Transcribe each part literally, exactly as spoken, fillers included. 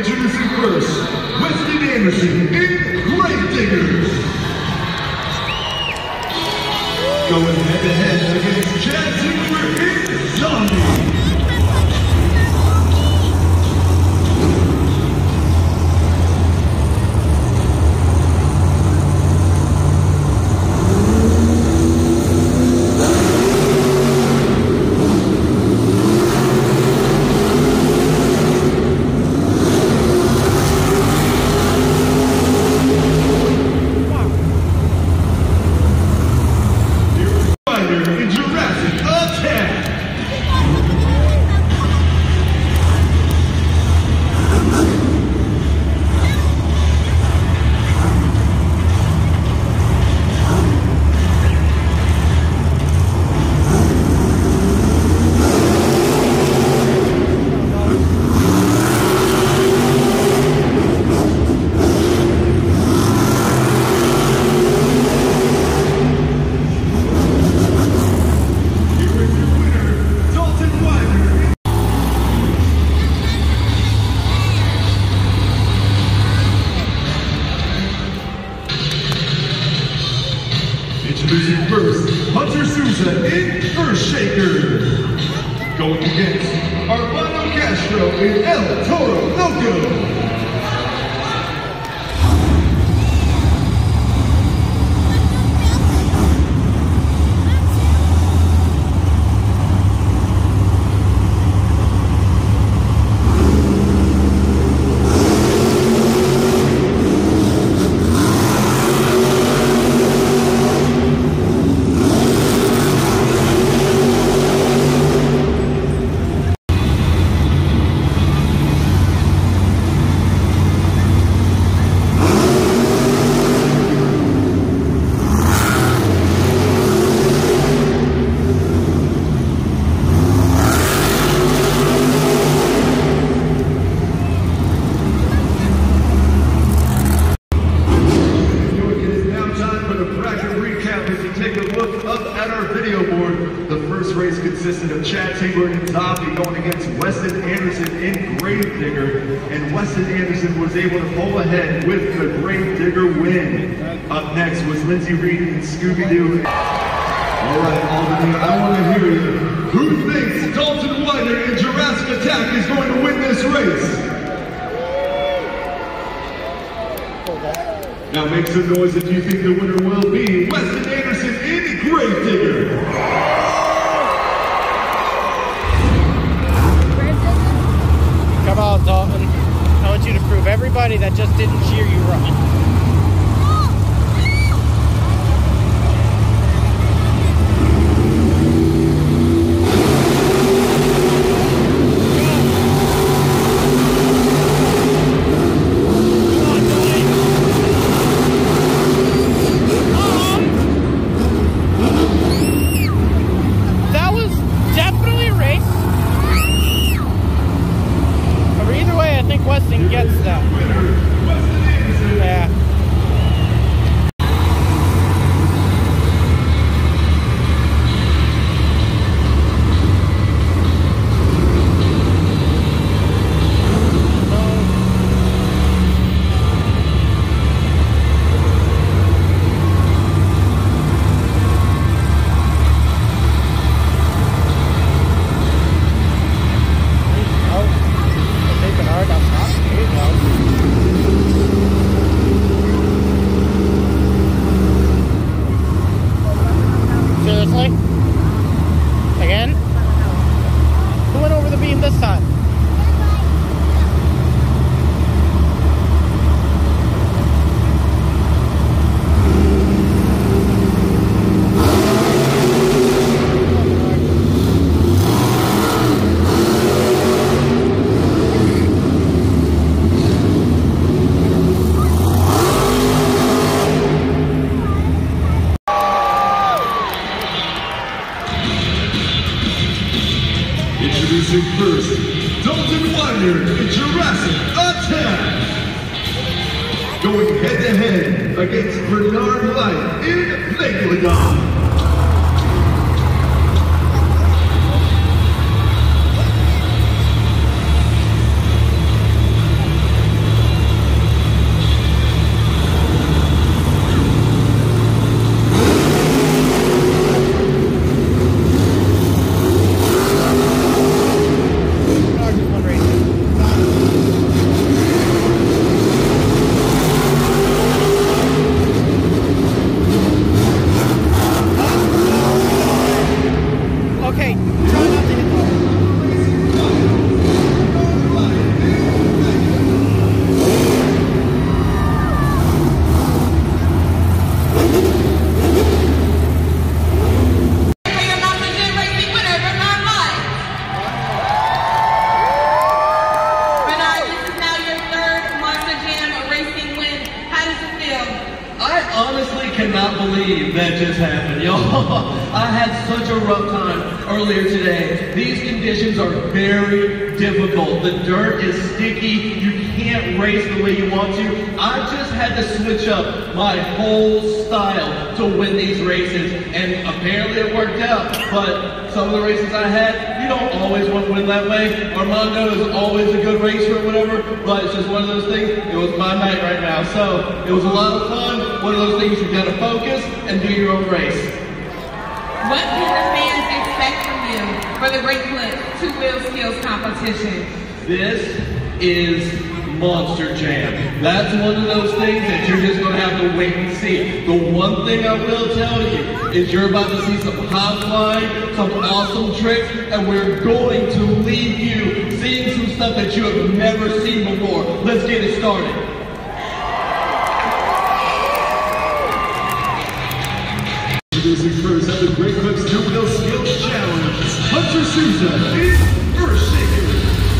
introducing first, Weston Anderson in Gravedigger. Going head-to-head against Chad Ziegler in Zombie. Introducing first, Hunter Souza in First Shaker. Going against Armando Castro in El Toro Loco. Race consisted of Chad Ziegler and Zombie going against Weston Anderson in Gravedigger, and Weston Anderson was able to pull ahead with the Gravedigger win. Up next was Lindsay Reed and Scooby-Doo. All right, Albany, I want to hear you. Who thinks Dalton Whiter in Jurassic Attack is going to win this race? Now make some noise if you think the winner will be Weston Anderson in Gravedigger. Come on, Dalton. I want you to prove everybody that just didn't cheer you wrong. Weston gets that. Yeah. Again? Who went over the beam this time? Introducing first, Dalton Whiter in Jurassic Attack. Going head-to-head against Bernard Light in Megalodon. I had such a rough time earlier today. These conditions are very difficult. The dirt is sticky. You can't race the way you want to. I just had to switch up my whole style to win these races, and apparently it worked out. But some of the races I had, you don't always want to win that way. Armando is always a good racer or whatever, but it's just one of those things. It was my night right now. So it was a lot of fun. One of those things you've got to focus and do your own race. What can the fans expect from you for the Great Clips two-wheel skills competition? This is Monster Jam. That's one of those things that you're just going to have to wait and see. The one thing I will tell you is you're about to see some high flying, some awesome tricks, and we're going to leave you seeing some stuff that you have never seen before. Let's get it started. Introducing first at the Great Clips two-wheel skills challenge, Hunter Souza in first shaker.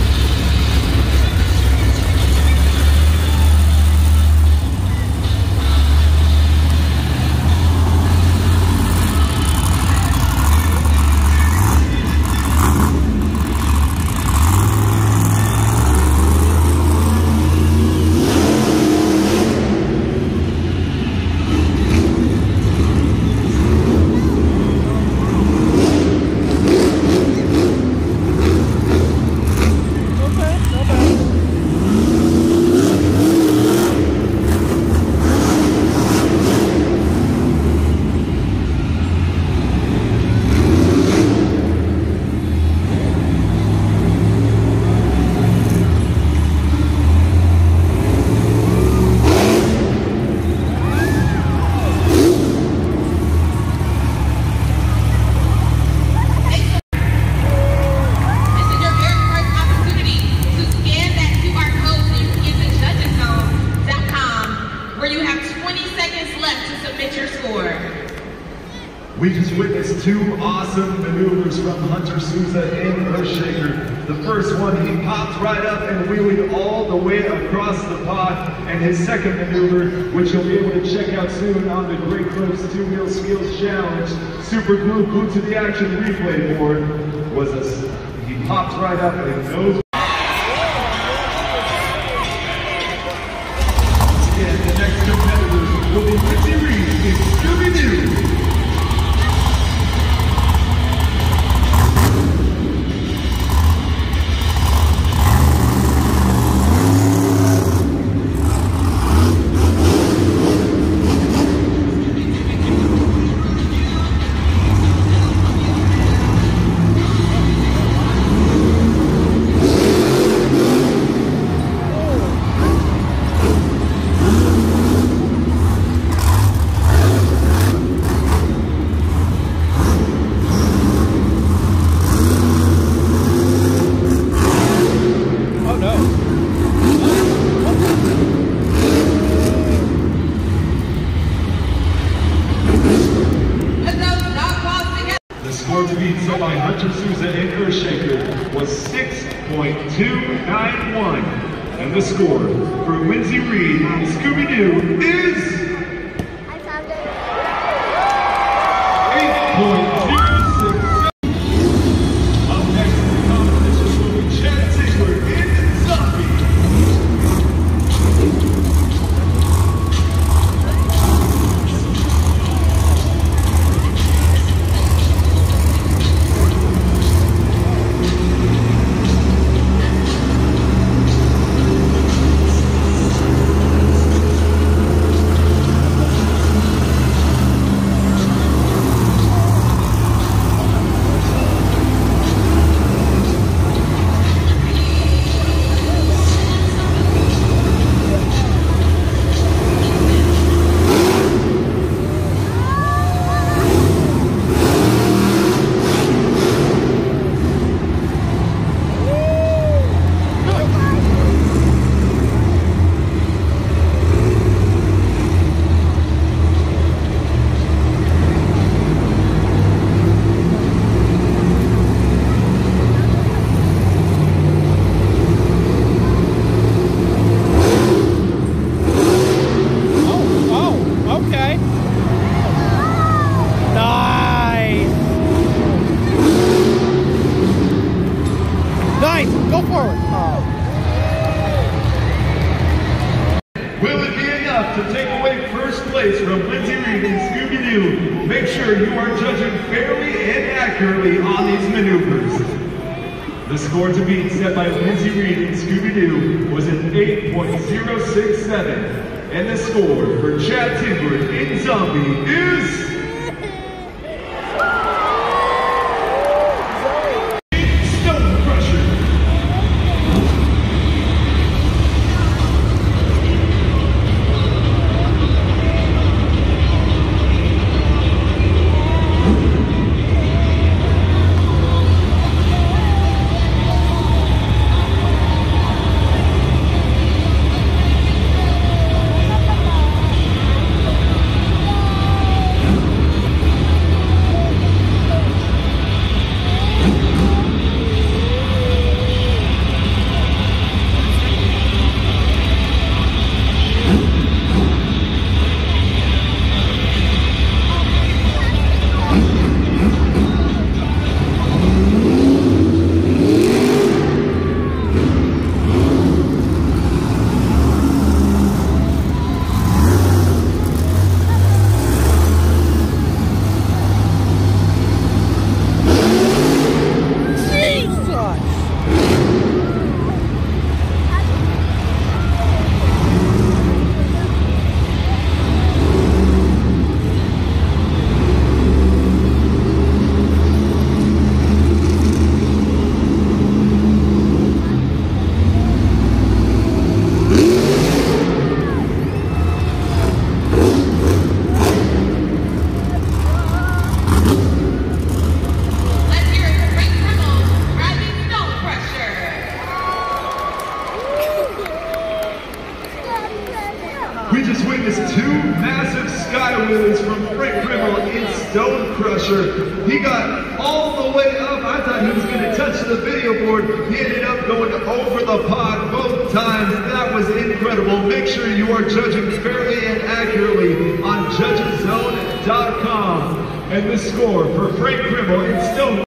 We just witnessed two awesome maneuvers from Hunter Souza in Earthshaker. The first one, he popped right up and wheeling all the way across the pod. And his second maneuver, which you'll be able to check out soon on the Great Clips two-wheel skills challenge, Super Glue Glued to the Action replay board, was a, he popped right up and nose. Again, the next competitor will be Lindsay Reed in Scooby-Doo. To beat so by Hunter Souza in Earthshaker was six point two nine one, and the score for Lindsay Reed in Scooby-Doo is eight point zero six. Up next in the competition will be Chad Ziegler in Zombie. sure you are judging fairly and accurately on these maneuvers. The score to beat set by Lindsay Reed and Scooby-Doo was an eight point oh six seven. And the score for Chad Tingler in Zombie is... We just witnessed two massive sky wheelies from Frank Rimmel in Stone Crusher. He got all the way up. I thought he was going to touch the video board. He ended up going over the pod both times. That was incredible. Make sure you are judging fairly and accurately on judges zone dot com. And the score for Frank Rimmel in Stone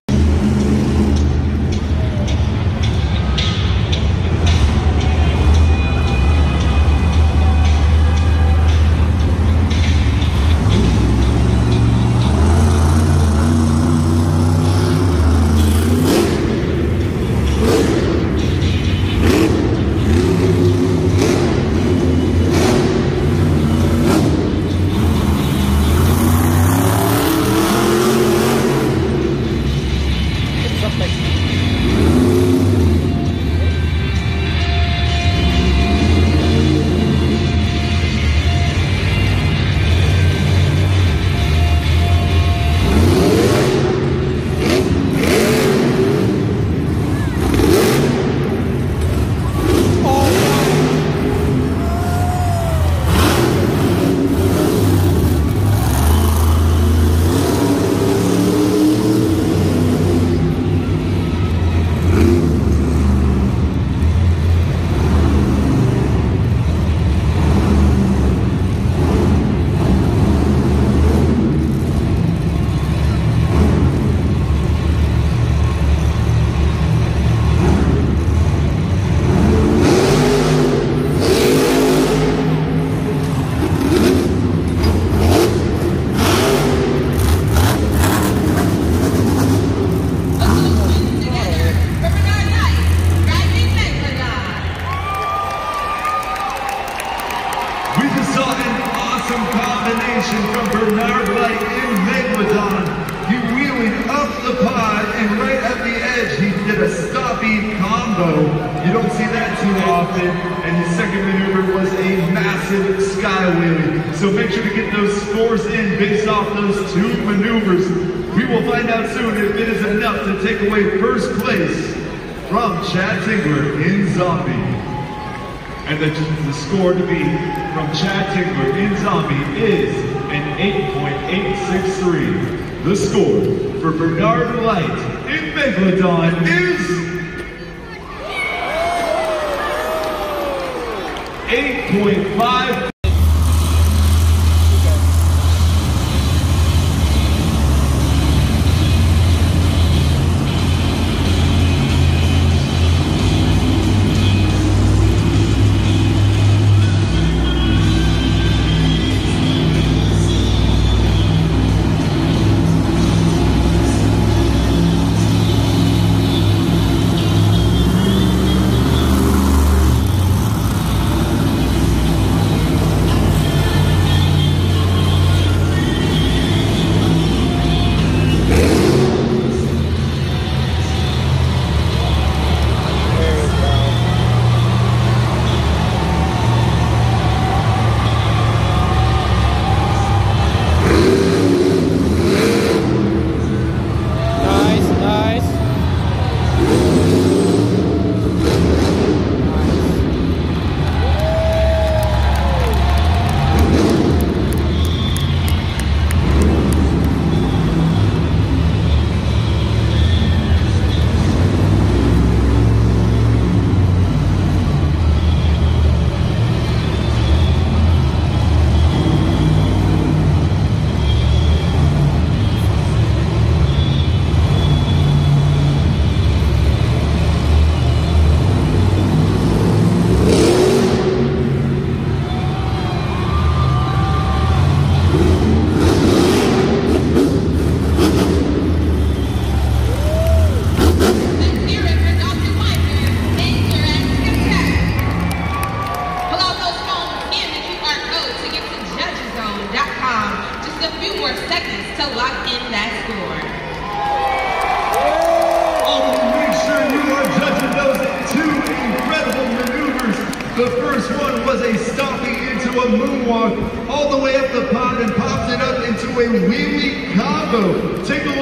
from Bernard Light in Megalodon. He wheeling up the pod, and right at the edge, he did a stopping combo. You don't see that too often. And his second maneuver was a massive sky wheelie. So make sure to get those scores in based off those two maneuvers. We will find out soon if it is enough to take away first place from Chad Tingler in Zombie. And the, the score to beat from Chad Tingler in Zombie is an eight point eight six three. The score for Bernard Light in Megalodon is eight point five.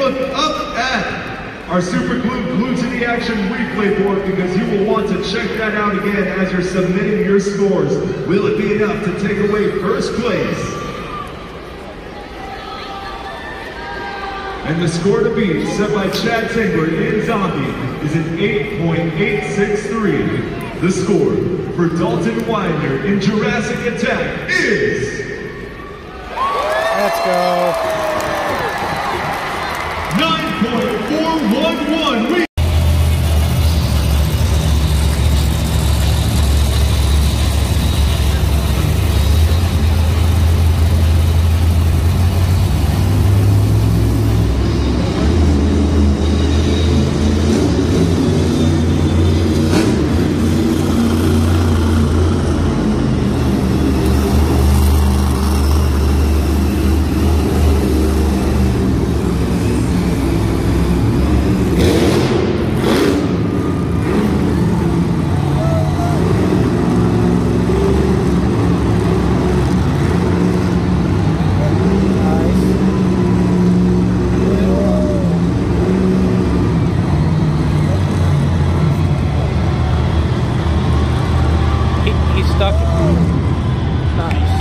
look up at our super glue glue to the action replay board because you will want to check that out again as you're submitting your scores. Will it be enough to take away first place? And the score to beat, set by Chad Tingler in Zombie, is an eight point eight six three. The score for Dalton Widener in Jurassic Attack is... Let's go. nine point four one one. We stuck it. Nice.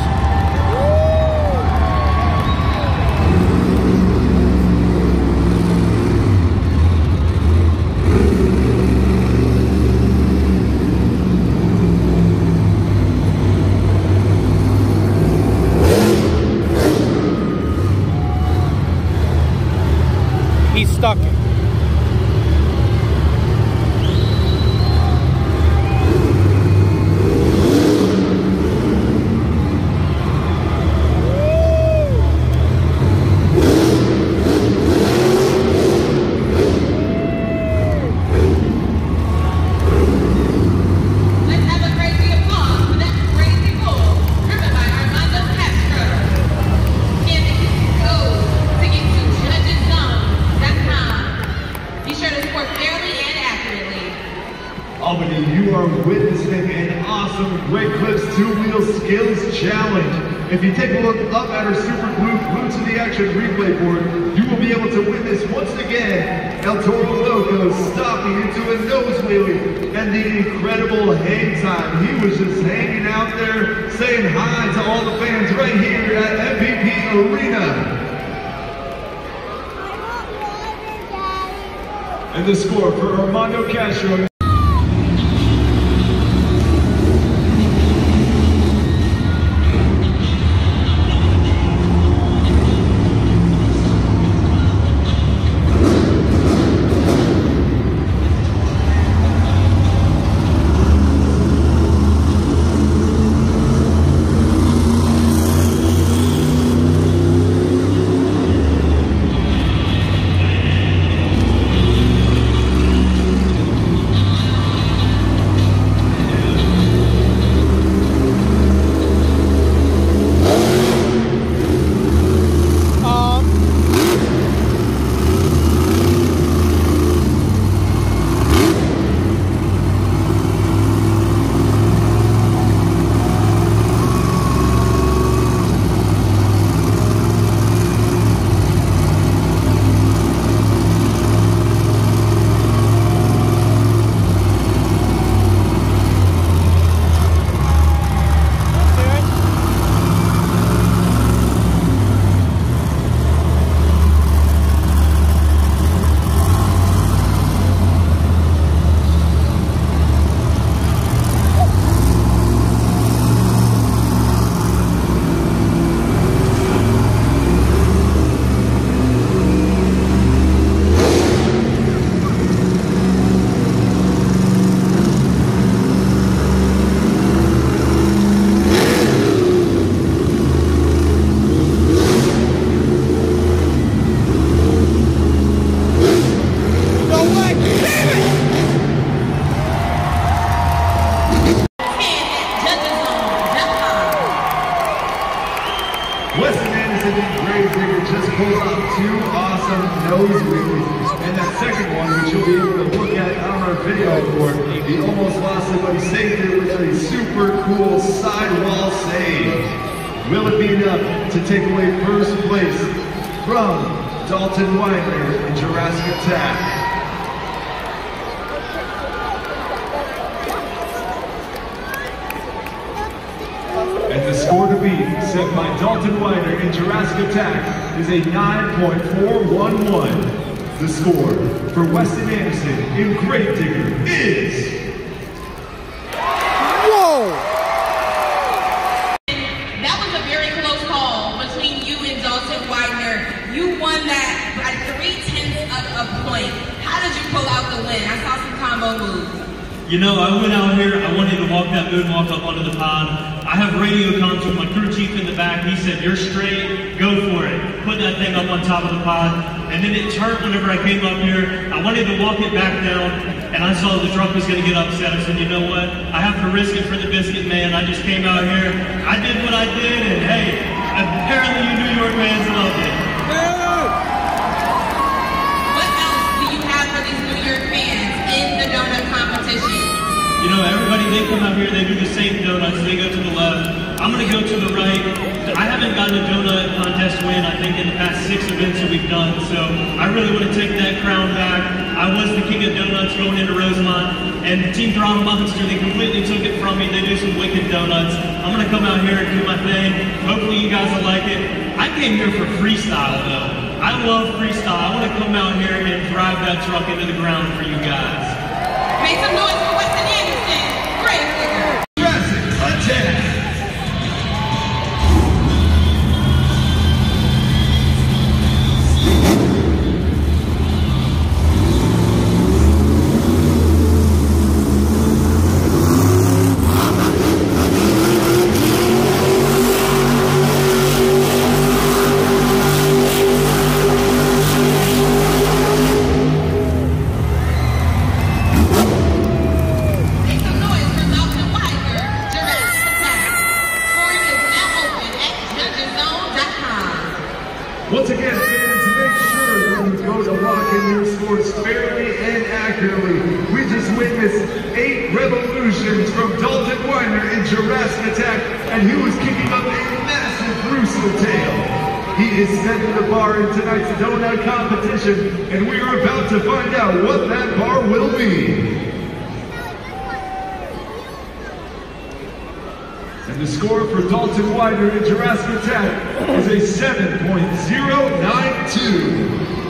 He stuck it. Albany, you are witnessing an awesome Great Clips two-wheel skills challenge. If you take a look up at our super glue glue to the action replay board, you will be able to witness once again El Toro Loco stopping into a nose wheelie and the incredible hang time. He was just hanging out there saying hi to all the fans right here at M V P Arena. And the score for Armando Castro. Just pulled off two awesome nose wheelies, and that second one, which you'll be able to look at on our video board, he almost lost it, but he saved it with a super cool sidewall save. Will it be enough to take away first place from Dalton Weiner in Jurassic Attack. And the score to beat, set by Dalton Weiner in Jurassic Attack, is a nine point four one one. The score for Weston Anderson in Gravedigger is... Whoa! That was a very close call between you and Dalton Weiner. You won that by three-tenths of a point. How did you pull out the win? I saw some combo moves. You know, I went out here, I wanted to walk that moonwalk up onto the pod. I have radio comms with my crew chief in the back. He said, you're straight, go for it. Put that thing up on top of the pod. And then it turned whenever I came up here. I wanted to walk it back down, and I saw the truck was going to get upset. I said, you know what? I have to risk it for the biscuit, man. I just came out here. I did what I did, and hey, apparently you New York fans loved it. What else do you have for these New York fans in the donut competition? You know, everybody, they come out here, they do the same donuts, they go to the left. I'm gonna go to the right. I haven't gotten a donut contest win, I think, in the past six events that we've done, so I really wanna take that crown back. I was the king of donuts going into Rosemont, and Team Toronto Monster, they completely took it from me. They do some wicked donuts. I'm gonna come out here and do my thing. Hopefully you guys will like it. I came here for freestyle, though. I love freestyle. I wanna come out here and drive that truck into the ground for you guys. Make some noise for Weston Anderson. Gravedigger. Jurassic Attack. Once again, fans, make sure that you go to lock in your scores fairly and accurately. We just witnessed eight revolutions from Dalton Weiner in Jurassic Attack, and he was kicking up a massive gruesome tail. He is setting the bar in tonight's donut competition, and we are about to find out what that bar will be. And the score for Dalton Weiner in Jurassic Attack is a seven point zero nine two.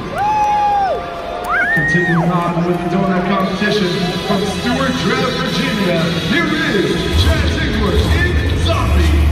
Continuing on with the donut competition from Stewart Draft, Virginia, here is Chad Ziegler in Zombie.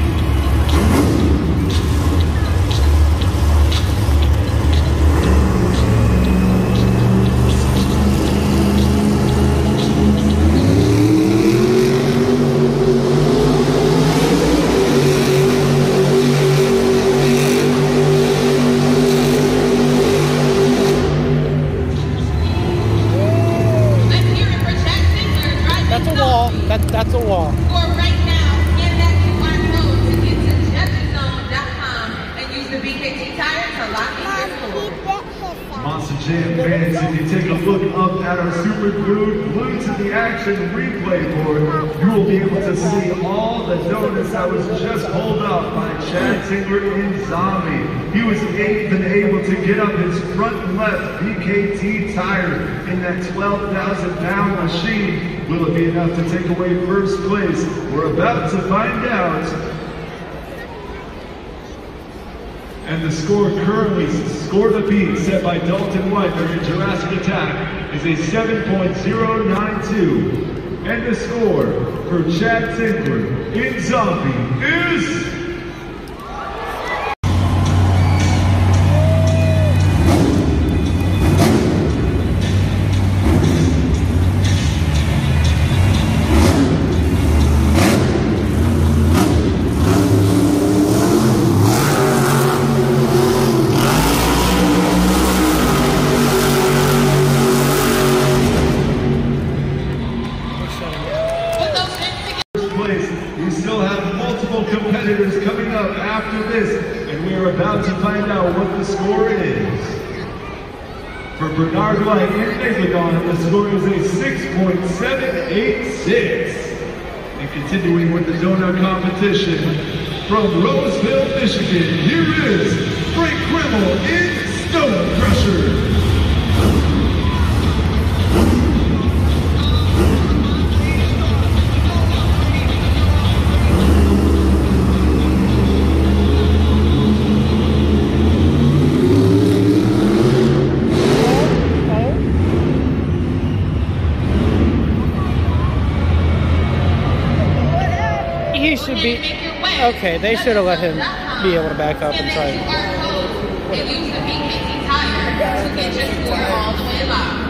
That, that's a wall. For right now, scan that Q R code to get to judges zone dot com and use the B K T tire to lock in your score. Monster Jam fans, if you take a look up at our super glued, glued to the action replay board, you will be able to see all the donuts that was just pulled up by Chad Ziegler in Zombie. He was even able to get up his front left B K T tire in that twelve thousand pound machine. Will it be enough to take away first place? We're about to find out. And the score currently, score to beat, set by Dalton Weiner in Jurassic Attack, is a seven point zero nine two. And the score for Chad Ziegler in Zombie is... We still have multiple competitors coming up after this, and we are about to find out what the score is. For Bernard White in Megalodon, the score is a six point seven eight six. And continuing with the donut competition, from Roseville, Michigan, here is Frank Grimmel in Stone Crusher. He should be okay. They should have let him be able to back up and try. And use the big Mickey tire to get your score all the way locked.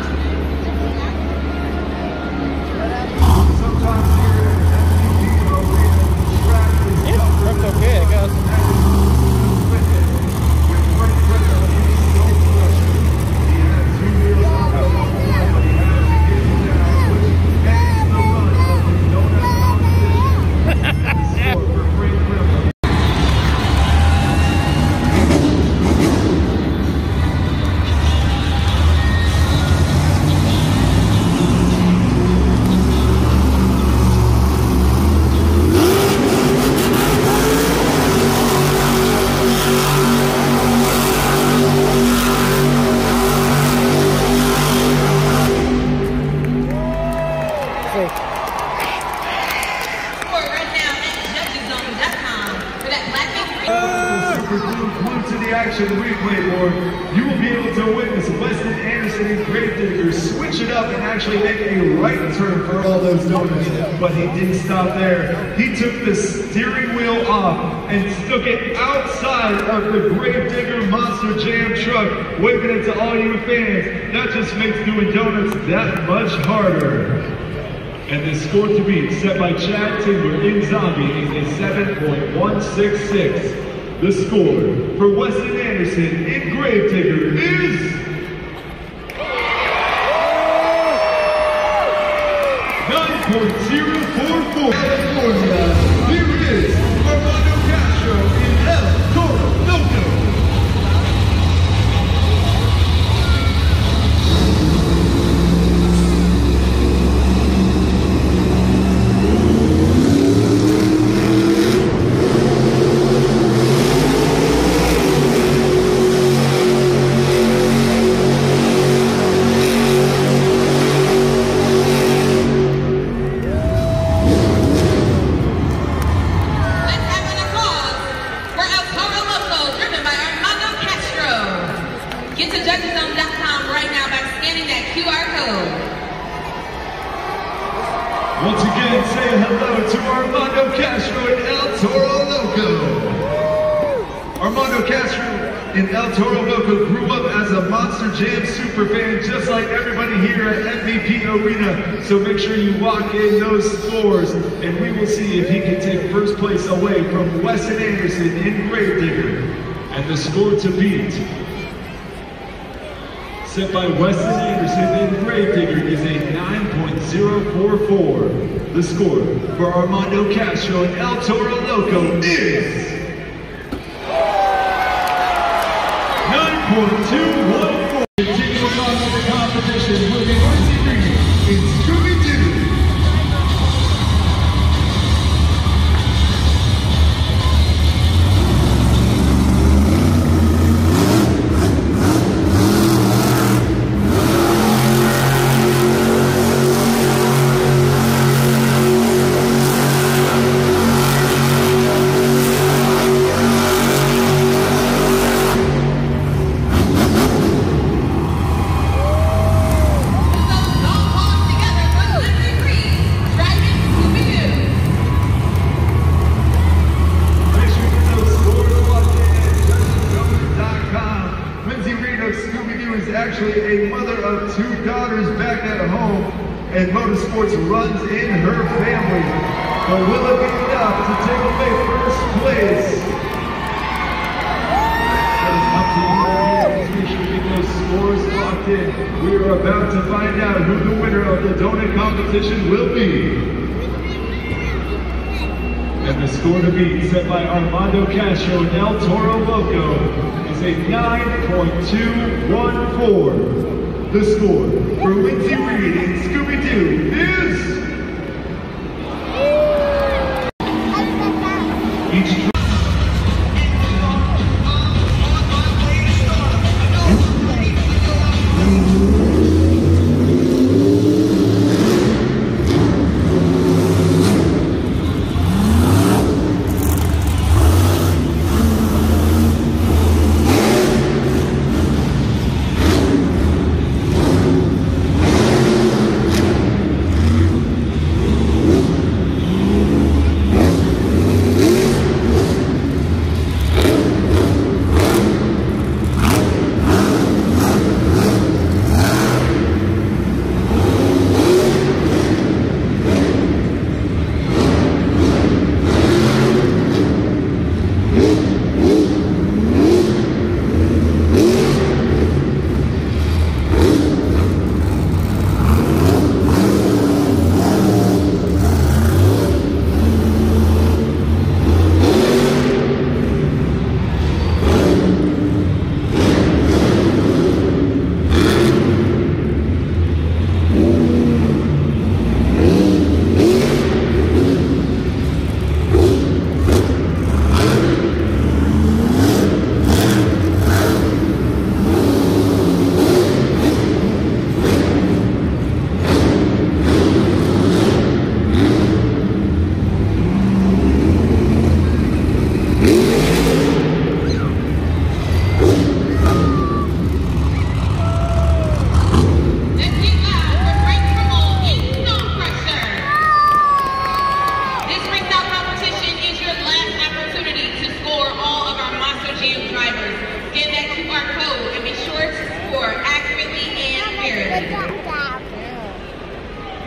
Yeah, worked okay, I guess. Replay board, you will be able to witness Weston Anderson and Gravedigger switch it up and actually make a right turn for all those donuts. But he didn't stop there. He took the steering wheel off and stuck it outside of the Gravedigger Monster Jam truck, waving it to all you fans. That just makes doing donuts that much harder. And the score to beat, set by Chad Timber in Zombie, is a seven point one six six. The score for Weston Anderson in Gravedigger is nine point zero four four. California, here is Armando Castro in El Toro Loco. Once again, say hello to Armando Castro in El Toro Loco. Armando Castro in El Toro Loco grew up as a Monster Jam superfan, just like everybody here at M V P Arena. So make sure you lock in those scores, and we will see if he can take first place away from Weston Anderson in Gravedigger. And the score to beat, set by Weston Anderson in Gravedigger, is a nine point zero four four. The score for Armando Castro and El Toro Loco is nine point two one four. Continuing on with the competition will be Lindsay Reed in Scooby-Doo. Actually a mother of two daughters back at home, and motorsports runs in her family. But will it be enough to take away first place? That is up to you right here. Make sure you get those scores locked in. We are about to find out who the winner of the donut competition will be. And the score to beat, set by Armando Castro and El Toro Loco, is a nine point two one four. The score for Lindsay Reed and Scooby-Doo is each.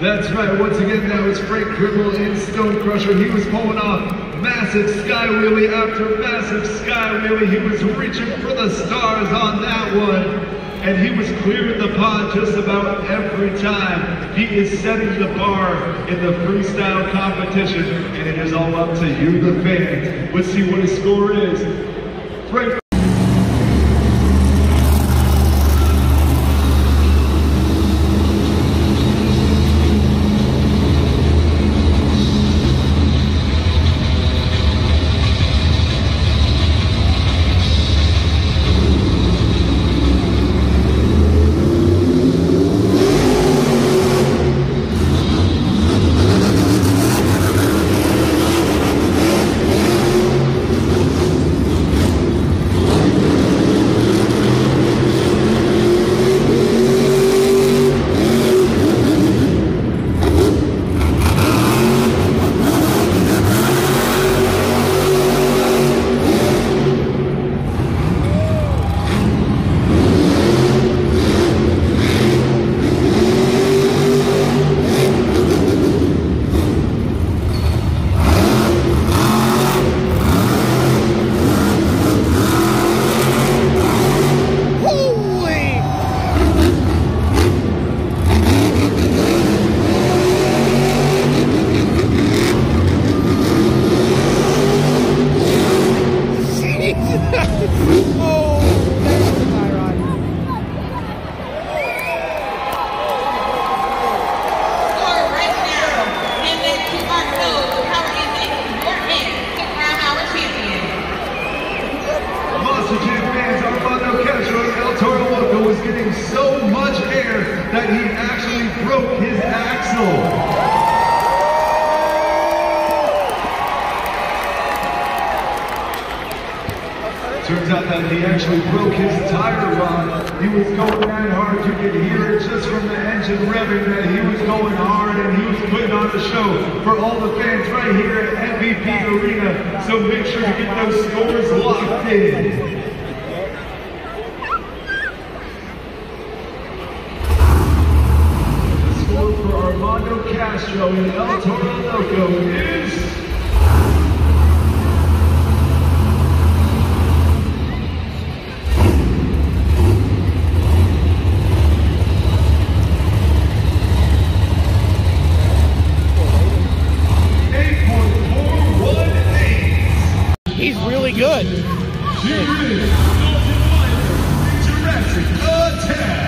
That's right, once again, that was Frank Gribble in Stone Crusher. He was pulling off massive sky wheelie after massive sky wheelie. He was reaching for the stars on that one. And he was clearing the pond just about every time. He is setting the bar in the freestyle competition, and it is all up to you, the fans. Let's see what his score is. Frank that he actually broke his axle. Turns out that he actually broke his tire rod. He was going that hard, you could hear it just from the engine revving that he was going hard, and he was putting on the show for all the fans right here at M V P Arena. So make sure to get those scores locked in. For Armando Castro in El Toro Loco is eight point four one eight. He's really good. Here is Jurassic Attack.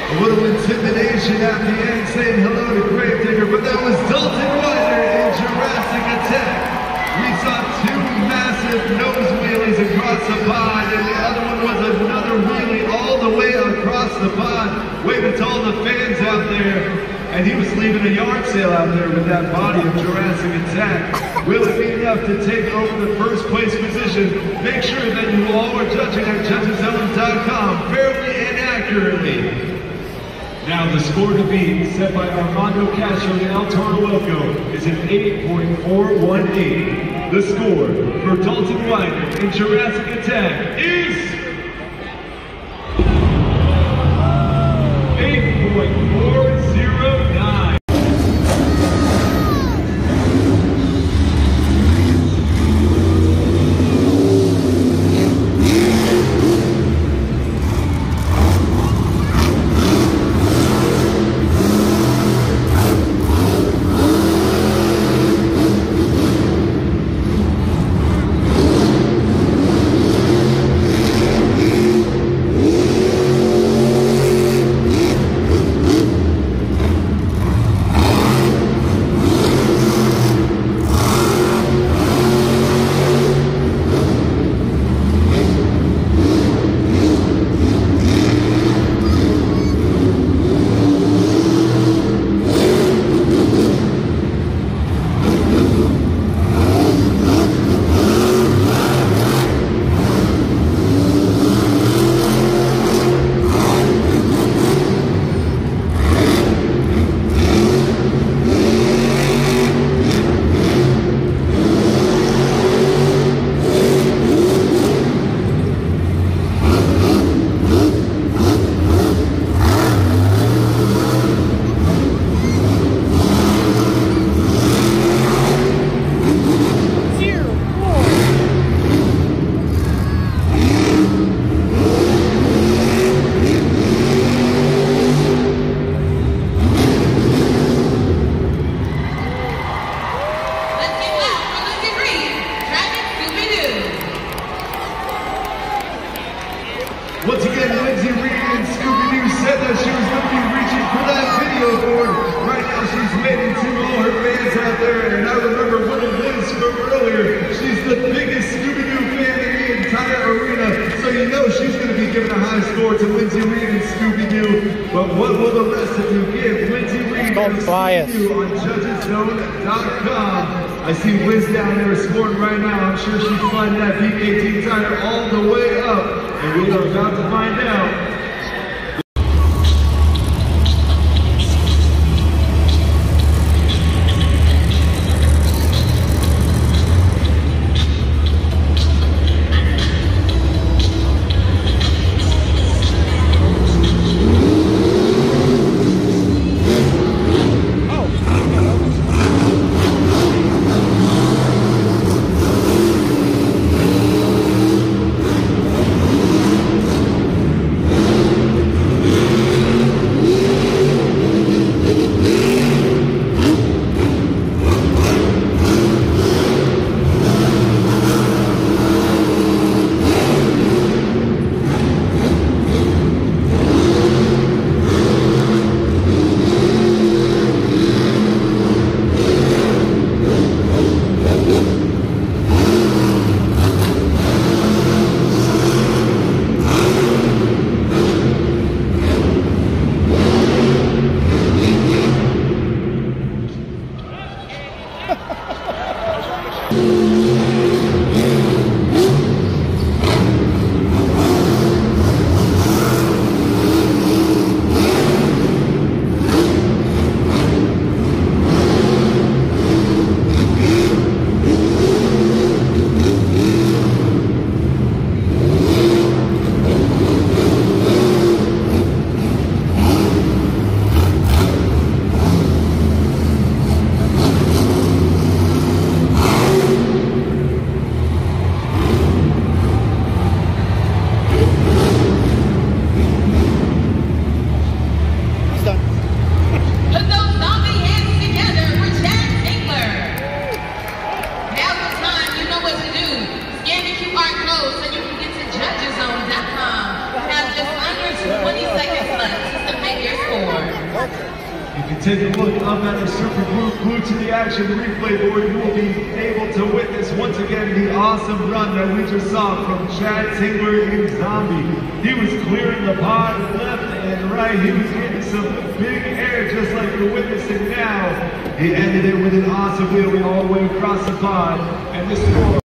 A little intimidation at the end, saying hello to Gravedigger, but that was Dalton Wider in Jurassic Attack. We saw two massive nose wheelies across the pond, and the other one was another wheelie all the way across the pond, waving to all the fans out there. And he was leaving a yard sale out there with that body of Jurassic Attack. Will it be enough to take over the first place position? Make sure that you all are judging at judges zone dot com fairly and accurately. Now the score to beat, set by Armando Castro and El Toro Loco, is an eight point four one eight. The score for Dalton Wider in Jurassic Attack is eight point four zero nine. Once again, Lindsay Reed and Scooby-Doo said that she was going to be reaching for that video board. Right now, she's waving to all her fans out there. And I remember one of Liz from earlier. She's the biggest Scooby-Doo fan in the entire arena. So you know she's going to be giving a high score to Lindsay Reed and Scooby-Doo. But what will the rest of you give Lindsay Reed and Scooby-Doo on judges zone dot com? I see Liz down there scoring right now. I'm sure she's flying that B K T tire all the way up. And we are about to find out. You take a look up at the super group glued to the action replay board, you will be able to witness once again the awesome run that we just saw from Chad Tingler in Zombie. He was clearing the pod left and right. He was getting some big air just like you're witnessing now. He ended it with an awesome wheelie all the way across the pod, and this score.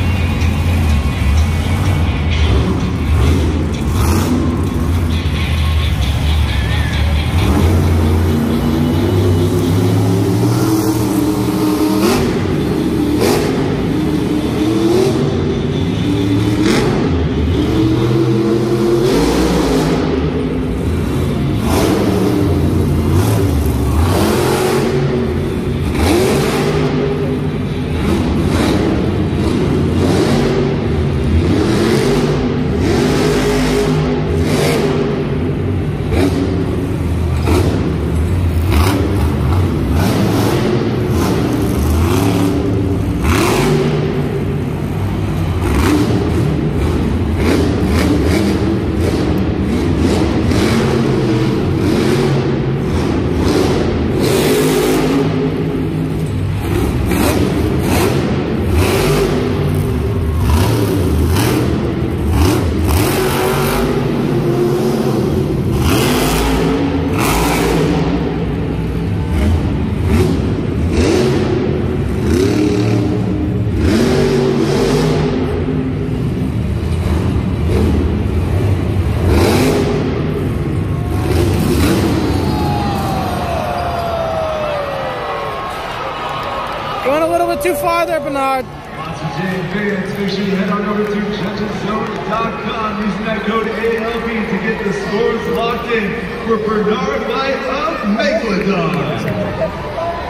Going a little bit too far there, Bernard. Monster J fans, make sure you head on over to judges zone dot com using that code A L B to get the scores locked in for Bernard Light of Megalodon.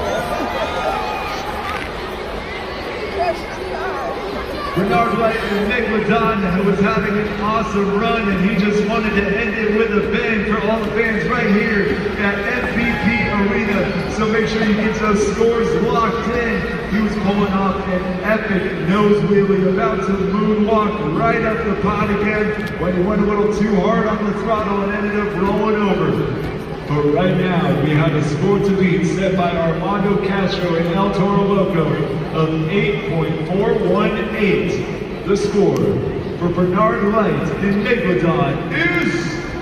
Bernard Light of Megalodon was having an awesome run, and he just wanted to end it with a bang for all the fans right here at M V P Arena. So make sure you get those scores locked in. He was pulling off an epic nose wheelie, about to moonwalk right up the pod again, when he went a little too hard on the throttle and ended up rolling over. But right now, we have a score to beat set by Armando Castro and El Toro Loco of eight point four one eight. The score for Bernard Light in Megalodon is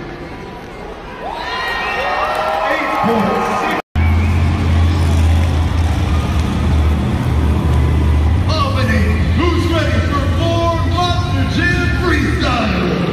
eight point six. Albany, who's ready for more Monster Jam Freestyle?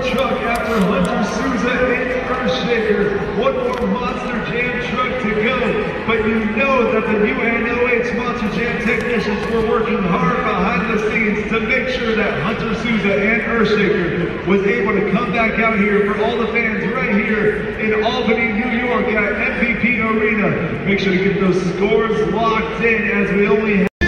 truck after Hunter Souza and Earthshaker. One more Monster Jam truck to go. But you know that the U N O H Monster Jam technicians were working hard behind the scenes to make sure that Hunter Souza and Earthshaker was able to come back out here for all the fans right here in Albany, New York at M V P Arena. Make sure to get those scores locked in as we only have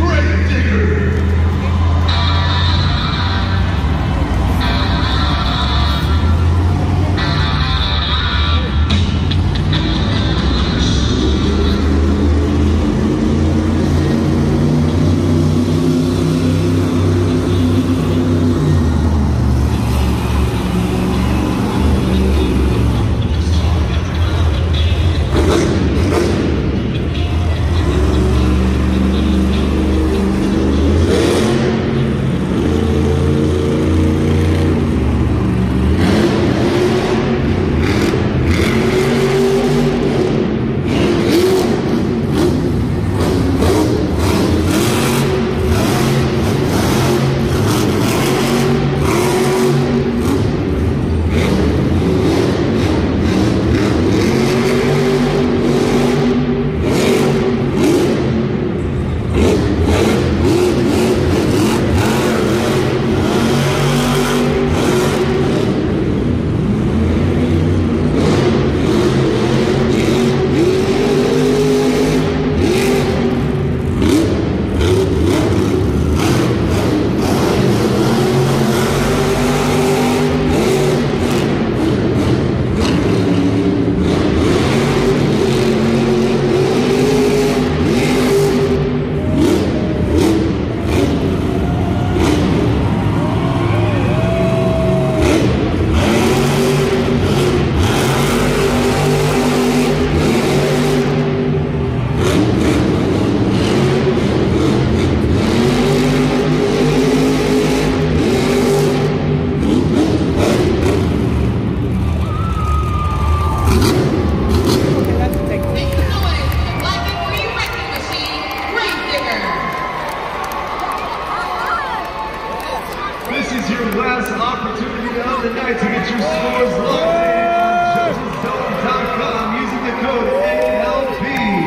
last opportunity of the night to get your scores locked in on judges zone dot com using the code A L P.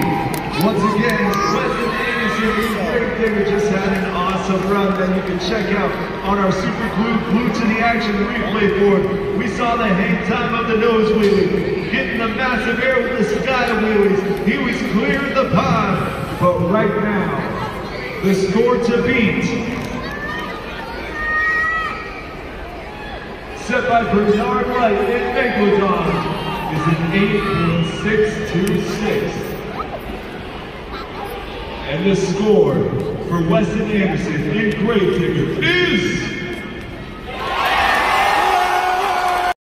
Once again, Weston Anderson and Greg Digger just had an awesome run that you can check out on our super glued Blue to the Action replay board. We saw the hang time of the nose wheelie, getting the massive air with the sky wheelies. He was clearing the pond, but right now, the score to beat, set by Bernard Light in Megalodon, is an eight point six two six. And the score for Weston Anderson in Gravedigger is